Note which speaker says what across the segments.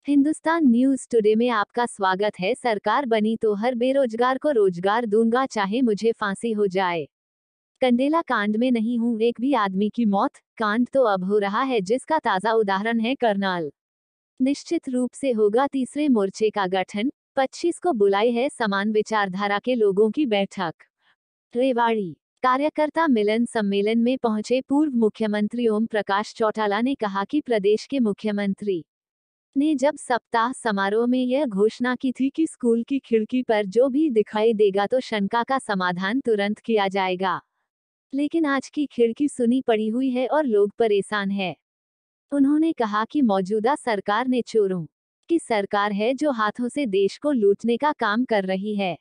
Speaker 1: Hindustan news today में आपका स्वागत है। सरकार बनी तो हर बेरोजगार को रोजगार दूंगा, चाहे मुझे फांसी हो जाए। कंडेला कांड में नहीं हूं एक भी आदमी की मौत, कांड तो अब हो रहा है जिसका ताजा उदाहरण है करनाल। निश्चित रूप से होगा तीसरे मोर्चे का गठन, 25 को बुलाई है समान विचारधारा के लोगों की बैठक। रेवाड़ी कार्यकर्ता मिलन सम्मेलन में पहुंचे पूर्व मुख्यमंत्री ओम प्रकाश चौटाला ने कहा कि प्रदेश के मुख्यमंत्री ने जब सप्ताह समारोह में यह घोषणा की थी कि स्कूल की खिड़की पर जो भी दिखाई देगा तो शंका का समाधान तुरंत किया जाएगा, लेकिन आज की खिड़की सुनी पड़ी हुई है और लोग परेशान हैं। उन्होंने कहा कि मौजूदा सरकार ने चोरों की सरकार है जो हाथों से देश को लूटने का काम कर रही है।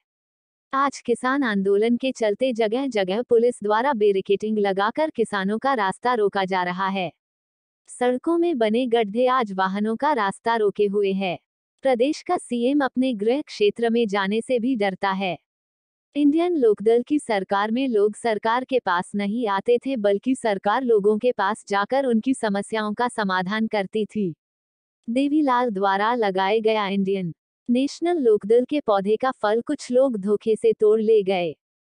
Speaker 1: आज किसान आंदोलन के चलते जगह जगह पुलिस द्वारा बैरिकेडिंग लगाकर किसानों का रास्ता रोका जा रहा है। सड़कों में बने गड्ढे आज वाहनों का रास्ता रोके हुए हैं। प्रदेश का सीएम अपने गृह क्षेत्र में जाने से भी डरता है। इंडियन लोकदल की सरकार में लोग सरकार के पास नहीं आते थे, बल्कि सरकार लोगों के पास जाकर उनकी समस्याओं का समाधान करती थी। देवीलाल द्वारा लगाए गया इंडियन नेशनल लोकदल के पौधे का फल कुछ लोग धोखे से तोड़ ले गए।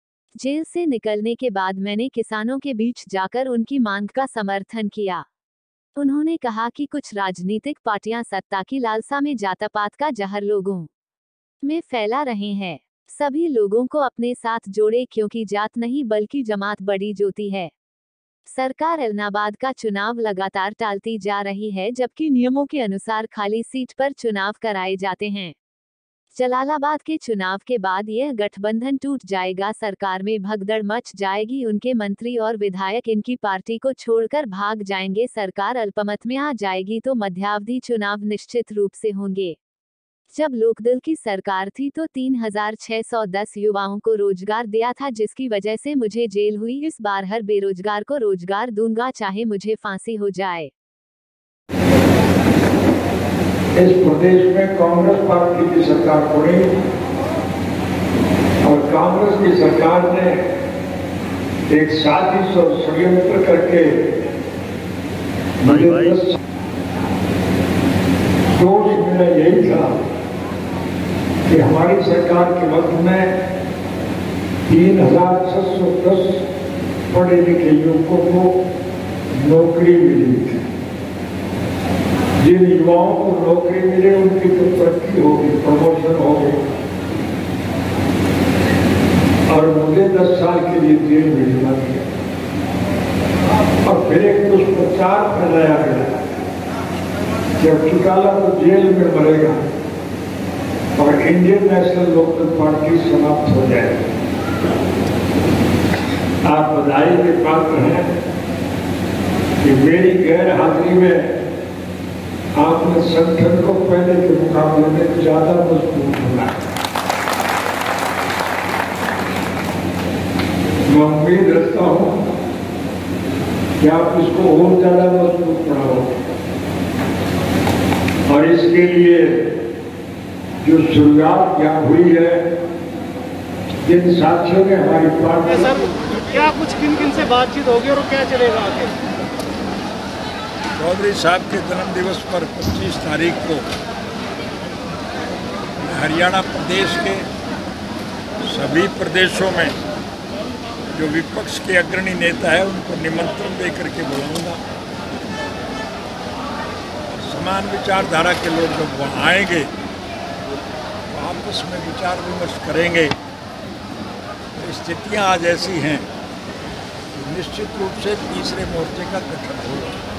Speaker 1: जेल से निकलने के बाद मैंने किसानों के बीच जाकर उनकी मांग का समर्थन किया। उन्होंने कहा कि कुछ राजनीतिक पार्टियां सत्ता की लालसा में जात-पात का जहर लोगों में फैला रहे हैं। सभी लोगों को अपने साथ जोड़े, क्योंकि जात नहीं बल्कि जमात बड़ी जोती है। सरकार एलनाबाद का चुनाव लगातार टालती जा रही है, जबकि नियमों के अनुसार खाली सीट पर चुनाव कराए जाते हैं। जलालाबाद के चुनाव के बाद यह गठबंधन टूट जाएगा, सरकार में भगदड़ मच जाएगी, उनके मंत्री और विधायक इनकी पार्टी को छोड़कर भाग जाएंगे, सरकार अल्पमत में आ जाएगी तो मध्यावधि चुनाव निश्चित रूप से होंगे। जब लोकदल की सरकार थी तो 3610 युवाओं को रोजगार दिया था, जिसकी वजह से मुझे जेल हुई। इस बार हर बेरोजगार को रोजगार दूंगा, चाहे मुझे फांसी हो जाए।
Speaker 2: इस प्रदेश में कांग्रेस पार्टी की सरकार पड़ी और कांग्रेस की सरकार ने एक साजिश और षड्यंत्र करके दोष मेरा यही था कि हमारी सरकार के वक्त में 3610 पढ़े लिखे युवकों को नौकरी मिली थी। जिन युवाओं को नौकरी मिले उनकी तो तरक्की होगी, प्रमोशन होगी, और मुझे 10 साल के लिए जेल भेजना गया। और फिर एक दुष्प्रचार फैलाया गया कि अब चौटाला तो जेल में मरेगा और इंडियन नेशनल लोकदल पार्टी समाप्त हो जाएगी। आप बधाई के पात्र हैं कि मेरी गैर हाजिरी में आपने संगठन को पहले के मुकाबले में ज्यादा मजबूत बनाया। मैं उम्मीद रखता हूं कि आप इसको और ज्यादा मजबूत बनाओगे, और इसके लिए जो शुरुआत क्या हुई है, जिन साथियों ने हमारी पार्टी
Speaker 3: सर, क्या कुछ किन से बातचीत होगी और क्या चलेगा आगे?
Speaker 4: चौधरी साहब के जन्मदिवस पर 25 तारीख को हरियाणा प्रदेश के सभी प्रदेशों में जो विपक्ष के अग्रणी नेता है उनको निमंत्रण दे करके बुलाऊंगा। समान विचारधारा के लोग जब वहाँ आएंगे तो आपस में विचार विमर्श करेंगे। तो स्थितियाँ आज ऐसी हैं, निश्चित रूप से तीसरे मोर्चे का गठन होगा।